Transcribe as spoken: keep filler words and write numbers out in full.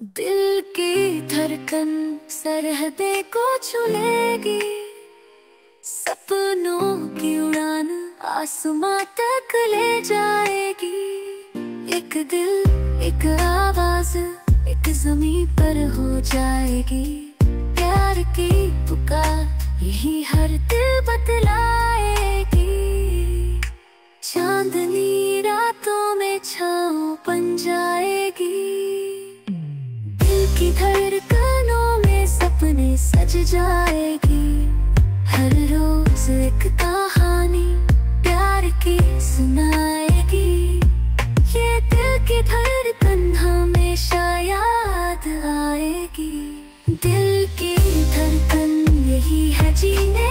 दिल की धड़कन सरहदें को छूलेगी, सपनों की उड़ान आसमां तक ले जाएगी। एक दिल एक आवाज एक ज़मीं पर हो जाएगी। प्यार की पुकार यही हर दिल बतलाएगी। चांदनी रातों में छाँव बन जाएगी। दिल की धड़कनों में सपने सज जाएगी। हर रोज एक कहानी प्यार की सुनाएगी। ये दिल की धड़कन हमेशा याद आएगी। दिल की धड़कन यही है जीने